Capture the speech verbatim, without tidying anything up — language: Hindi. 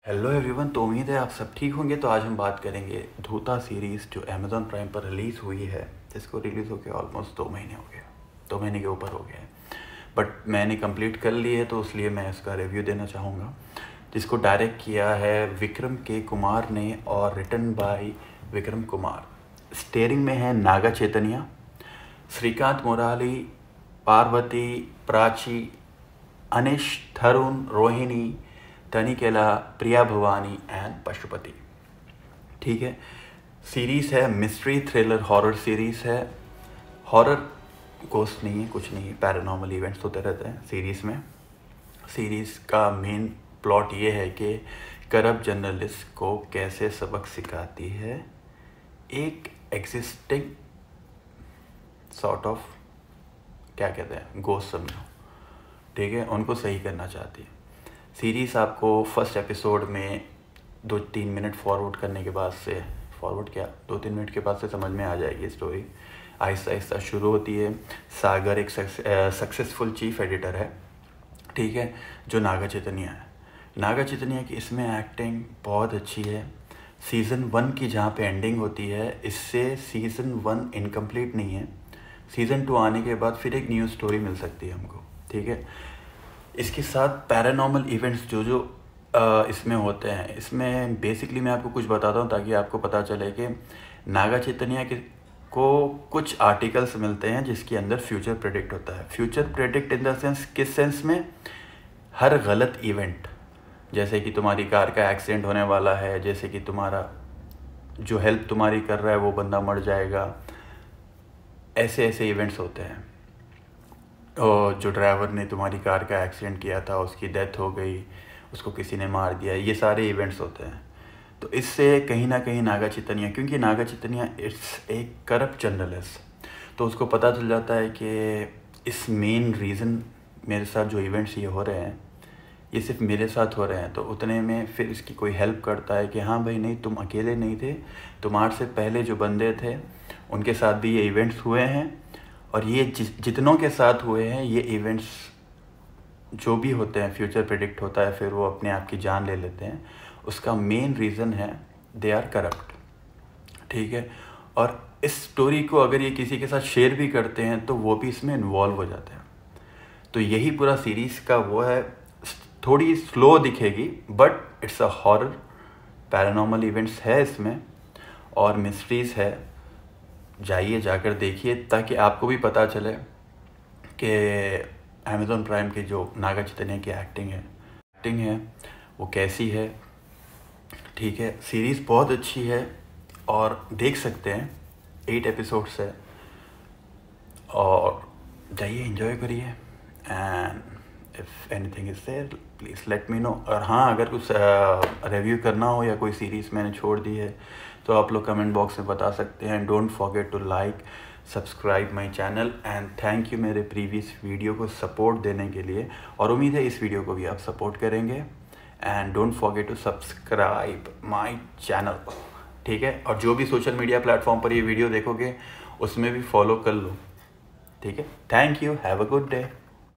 हेलो एवरीवन, तो उम्मीद है आप सब ठीक होंगे। तो आज हम बात करेंगे धूता सीरीज़ जो अमेज़ॉन प्राइम पर रिलीज़ हुई है, जिसको रिलीज़ होकर ऑलमोस्ट दो महीने हो गए दो महीने के ऊपर हो गए हैं, बट मैंने कंप्लीट कर ली है, तो इसलिए मैं इसका रिव्यू देना चाहूँगा। जिसको डायरेक्ट किया है विक्रम के कुमार ने और written by Vikram Kumar. Starring में है नागा चैतन्या, श्रीकांत मुराली, पार्वती, प्राची, अनिश, थरुण, रोहिणी, तनिकेला, प्रिया भवानी एंड पशुपति। ठीक है, सीरीज़ है मिस्ट्री थ्रिलर हॉरर सीरीज़ है। हॉरर गोस्ट नहीं है, कुछ नहीं है, पैरानॉर्मल इवेंट्स होते रहते हैं सीरीज़ में। सीरीज़ का मेन प्लॉट ये है कि करप्ट जर्नलिस्ट को कैसे सबक सिखाती है एक एग्जिस्टिंग सॉर्ट ऑफ, क्या कहते हैं, गोस्ट समझो, ठीक है, उनको सही करना चाहती है। सीरीज़ आपको फर्स्ट एपिसोड में दो तीन मिनट फॉरवर्ड करने के बाद से, फॉरवर्ड क्या दो तीन मिनट के बाद से समझ में आ जाएगी स्टोरी। आहिस्ता आहिस्ता शुरू होती है। सागर एक सक्सेसफुल चीफ एडिटर है, ठीक है, जो नागा चैतन्या है। नागा चैतन्या की इसमें एक्टिंग बहुत अच्छी है। सीज़न वन की जहाँ पे एंडिंग होती है, इससे सीज़न वन इनकम्प्लीट नहीं है। सीज़न टू आने के बाद फिर एक न्यू स्टोरी मिल सकती है हमको, ठीक है। इसके साथ पैरानॉर्मल इवेंट्स जो जो आ, इसमें होते हैं, इसमें बेसिकली मैं आपको कुछ बताता हूँ ताकि आपको पता चले कि नागा चैतन्या के को कुछ आर्टिकल्स मिलते हैं जिसके अंदर फ्यूचर प्रेडिक्ट होता है। Future predict in the sense, किस सेंस में? हर गलत इवेंट, जैसे कि तुम्हारी कार का एक्सीडेंट होने वाला है, जैसे कि तुम्हारा जो हेल्प तुम्हारी कर रहा है वो बंदा मर जाएगा, ऐसे ऐसे इवेंट्स होते हैं। और जो ड्राइवर ने तुम्हारी कार का एक्सीडेंट किया था, उसकी डेथ हो गई, उसको किसी ने मार दिया, ये सारे इवेंट्स होते हैं। तो इससे कहीं ना कहीं नागा चैतन्या, क्योंकि नागा चैतन्या इट्स एक करप्ट जर्नलिस्ट, तो उसको पता चल जाता है कि इस मेन रीज़न मेरे साथ जो इवेंट्स ये हो रहे हैं, ये सिर्फ मेरे साथ हो रहे हैं। तो उतने में फिर इसकी कोई हेल्प करता है कि हाँ भाई नहीं, तुम अकेले नहीं थे, तुम्हारे से पहले जो बंदे थे उनके साथ भी ये इवेंट्स हुए हैं, और ये जितनों के साथ हुए हैं ये इवेंट्स जो भी होते हैं, फ्यूचर प्रेडिक्ट होता है, फिर वो अपने आप की जान ले लेते हैं, उसका मेन रीज़न है दे आर करप्ट, ठीक है। और इस स्टोरी को अगर ये किसी के साथ शेयर भी करते हैं तो वो भी इसमें इन्वॉल्व हो जाते हैं। तो यही पूरा सीरीज़ का वो है। थोड़ी स्लो दिखेगी but it's a horror, paranormal events है इसमें और मिस्ट्रीज़ है। जाइए, जाकर देखिए ताकि आपको भी पता चले कि अमेज़ॉन प्राइम के जो नागा चैतन्या की एक्टिंग है एक्टिंग है वो कैसी है, ठीक है। सीरीज़ बहुत अच्छी है और देख सकते हैं, एट एपिसोड्स है, और जाइए एंजॉय करिए। And if anything is there please let me know. और हाँ, अगर कुछ रिव्यू करना हो या कोई सीरीज़ मैंने छोड़ दी है तो आप लोग कमेंट बॉक्स में बता सकते हैं। Don't forget to like, subscribe my channel and thank you मेरे प्रीवियस वीडियो को सपोर्ट देने के लिए, और उम्मीद है इस वीडियो को भी आप सपोर्ट करेंगे। And don't forget to subscribe my channel, ठीक है। और जो भी सोशल मीडिया प्लेटफॉर्म पर ये वीडियो देखोगे उसमें भी फॉलो कर लो, ठीक है। Thank you, have a good day.